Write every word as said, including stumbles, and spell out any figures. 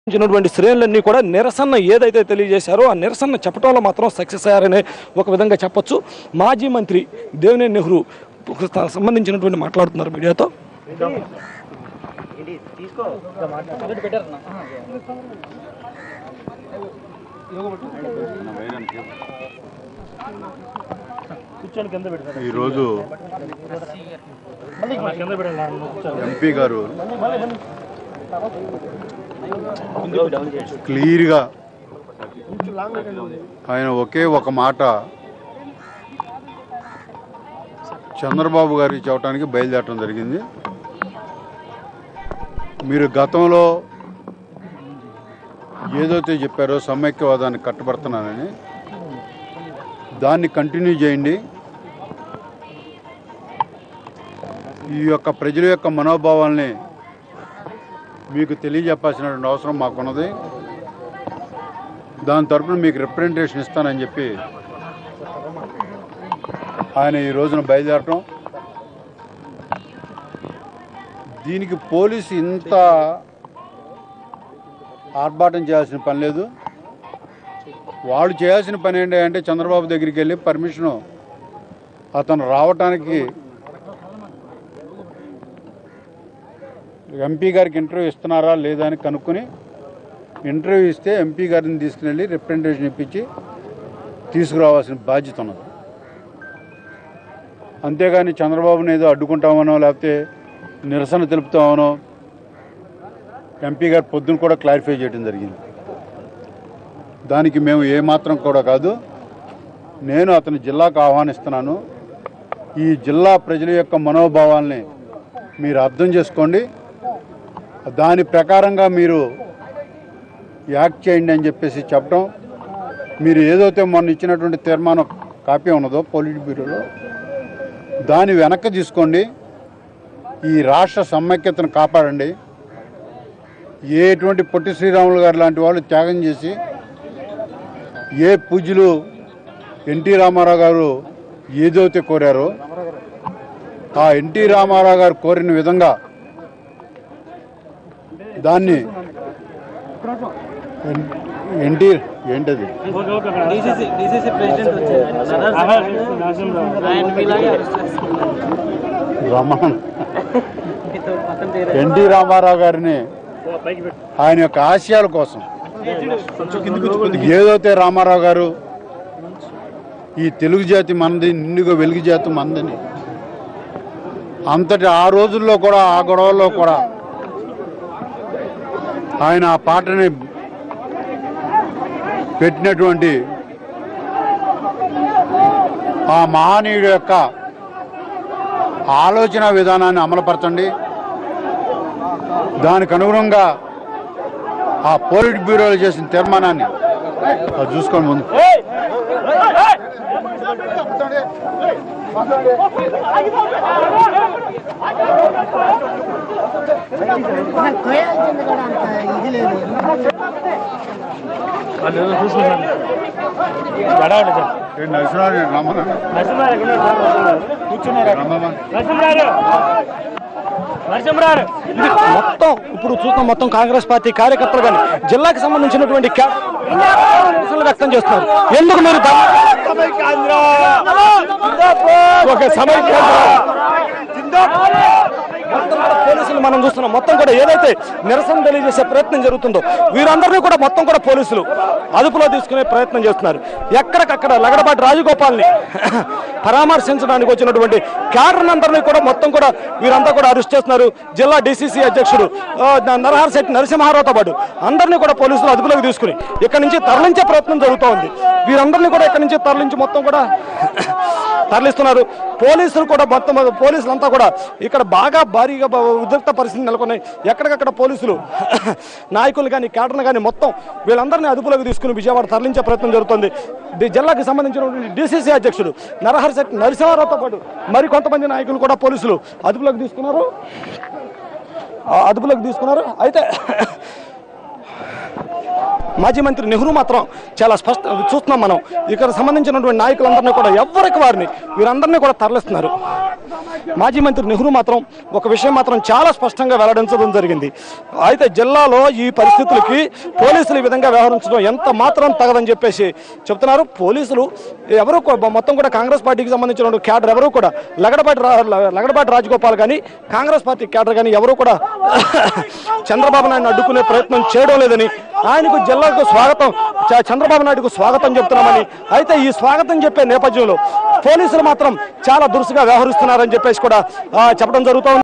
శ్రేణులన్నీ కూడా నిరసన ఏదైతే తెలియజేశారో ఆ నిరసన చెప్పడంలో మాత్రం సక్సెస్ అయ్యారనే ఒక విధంగా చెప్పొచ్చు. మాజీ మంత్రి దేవినేని నెహ్రూ సంబంధించినటువంటి మాట్లాడుతున్నారు మీడియాతో. ఈరోజు ఎంపీ గారు క్లియర్గా ఆయన ఒకే ఒక మాట చంద్రబాబు గారికి చెప్పడానికి బయలుదేరడం జరిగింది. మీరు గతంలో ఏదైతే చెప్పారో సమైక్యవాదాన్ని కట్టుబడుతున్నానని దాన్ని కంటిన్యూ చేయండి. ఈ యొక్క ప్రజల యొక్క మనోభావాల్ని మీకు తెలియజెప్పాల్సినటువంటి అవసరం మాకున్నది. దాని తరఫున మీకు రిప్రజెంటేషన్ ఇస్తానని చెప్పి ఆయన ఈ రోజున బయలుదేరటం, దీనికి పోలీసు ఇంత ఆర్భాటం చేయాల్సిన పని లేదు. వాళ్ళు చేయాల్సిన పని ఏంటి అంటే చంద్రబాబు దగ్గరికి వెళ్ళి పర్మిషను అతను రావటానికి ఎంపీ గారికి ఇంటర్వ్యూ ఇస్తున్నారా లేదా అని కనుక్కొని ఇంటర్వ్యూ ఇస్తే ఎంపీ గారిని తీసుకుని రిప్రజెంటేషన్ ఇప్పించి తీసుకురావాల్సిన బాధ్యత ఉన్నది. అంతేగాని చంద్రబాబుని ఏదో అడ్డుకుంటామనో లేకపోతే నిరసన తెలుపుతామనో ఎంపీ గారు పొద్దున కూడా క్లారిఫై చేయడం జరిగింది. దానికి మేము ఏమాత్రం కూడా కాదు, నేను అతని జిల్లాకు ఆహ్వానిస్తున్నాను. ఈ జిల్లా ప్రజల యొక్క మనోభావాల్ని మీరు అర్థం చేసుకోండి, దాని ప్రకారంగా మీరు యాక్ట్ చేయండి అని చెప్పేసి చెప్పడం. మీరు ఏదైతే మొన్న ఇచ్చినటువంటి తీర్మానం కాపీ ఉన్నదో పొలిట్ బ్యూరోలో దాన్ని వెనక్కి తీసుకోండి. ఈ రాష్ట్ర సమైక్యతను కాపాడండి. ఏటువంటి పొట్టి శ్రీరాములు గారు లాంటి వాళ్ళు త్యాగం చేసి ఏ పూజ్యులు ఎన్టీ రామారావు గారు ఏదైతే కోరారో ఆ ఎన్టీ రామారావు గారు కోరిన విధంగా దాన్ని ఎన్టీ ఏంటది రమణ ఎన్టీ రామారావు గారిని ఆయన యొక్క ఆశయాల కోసం ఏదైతే రామారావు గారు ఈ తెలుగు జాతి మనది, నిండుగా వెలుగు జాతి మనదని అంతటి ఆ రోజుల్లో కూడా ఆ గొడవల్లో కూడా ఆయన ఆ పాటని పెట్టినటువంటి ఆ మహనీయుడు యొక్క ఆలోచన విధానాన్ని అమలుపరచండి. దానికి అనుగుణంగా ఆ పోలిట్ బ్యూరోలు చేసిన తీర్మానాన్ని అది చూసుకోండి ముందు. మొత్తం ఇప్పుడు చూస్తాం, మొత్తం కాంగ్రెస్ పార్టీ కార్యకర్తలు కానీ జిల్లాకు సంబంధించినటువంటి నిరసనలు వ్యక్తం చేస్తున్నారు. ఎందుకు మీరు ఒక సమైక్య పోలీసులు మనం చూస్తున్నాం. మొత్తం కూడా ఏదైతే నిరసన తెలియజేసే ప్రయత్నం జరుగుతుందో వీరందరినీ కూడా మొత్తం కూడా పోలీసులు అదుపులో తీసుకునే ప్రయత్నం చేస్తున్నారు. ఎక్కడికక్కడ లగడపాటి రాజగోపాల్ని పరామర్శించడానికి వచ్చినటువంటి క్యాడర్ అందరినీ కూడా మొత్తం కూడా వీరంతా కూడా అరెస్ట్ చేస్తున్నారు. జిల్లా డీసీసీ అధ్యక్షుడు నరహర్ శెట్టి నరసింహారావుతో పాటు అందరినీ కూడా పోలీసులు అదుపులోకి తీసుకుని ఇక్కడి నుంచి తరలించే ప్రయత్నం జరుగుతూ ఉంది. వీరందరినీ కూడా ఇక్కడి నుంచి తరలించి మొత్తం కూడా తరలిస్తున్నారు. పోలీసులు కూడా మొత్తం పోలీసులంతా కూడా ఇక్కడ బాగా భారీగా ఉద్రిక్త పరిస్థితి నెలకొన్నాయి. ఎక్కడికక్కడ పోలీసులు నాయకులు కానీ క్యాడర్లు కానీ మొత్తం వీళ్ళందరినీ అదుపులోకి తీసుకుని విజయవాడ తరలించే ప్రయత్నం జరుగుతుంది. జిల్లాకు సంబంధించినటువంటి డీసీసీ అధ్యక్షుడు నరహర్ శెట్టి నరసింహారావుతో పాటు మరి కొంతమంది నాయకులు కూడా పోలీసులు అదుపులోకి తీసుకున్నారు అదుపులోకి తీసుకున్నారు అయితే మాజీ మంత్రి నెహ్రూ మాత్రం చాలా స్పష్ట చూస్తున్నాం మనం. ఇక్కడ సంబంధించినటువంటి నాయకులందరినీ కూడా ఎవరికి వారిని వీరందరినీ కూడా తరలిస్తున్నారు. మాజీ మంత్రి నెహ్రూ మాత్రం ఒక విషయం మాత్రం చాలా స్పష్టంగా వెల్లడించడం జరిగింది. అయితే జిల్లాలో ఈ పరిస్థితులకి పోలీసులు ఈ విధంగా వ్యవహరించడం ఎంత మాత్రం తగదని చెప్పేసి చెప్తున్నారు. పోలీసులు ఎవరు మొత్తం కూడా కాంగ్రెస్ పార్టీకి సంబంధించిన క్యాడర్ ఎవరు కూడా లగడపాటి లగడపాటి రాజగోపాల్ కానీ కాంగ్రెస్ పార్టీ క్యాడర్ కానీ ఎవరు కూడా చంద్రబాబు నాయుడు అడ్డుకునే ప్రయత్నం చేయడం లేదని, ఆయనకు జిల్లాకు స్వాగతం చంద్రబాబు నాయుడుకు స్వాగతం చెప్తున్నామని, అయితే ఈ స్వాగతం చెప్పే నేపథ్యంలో పోలీసులు మాత్రం చాలా దురుసుగా వ్యవహరిస్తున్నారని చెప్పేసి కూడా చెప్పడం జరుగుతూ ఉంది.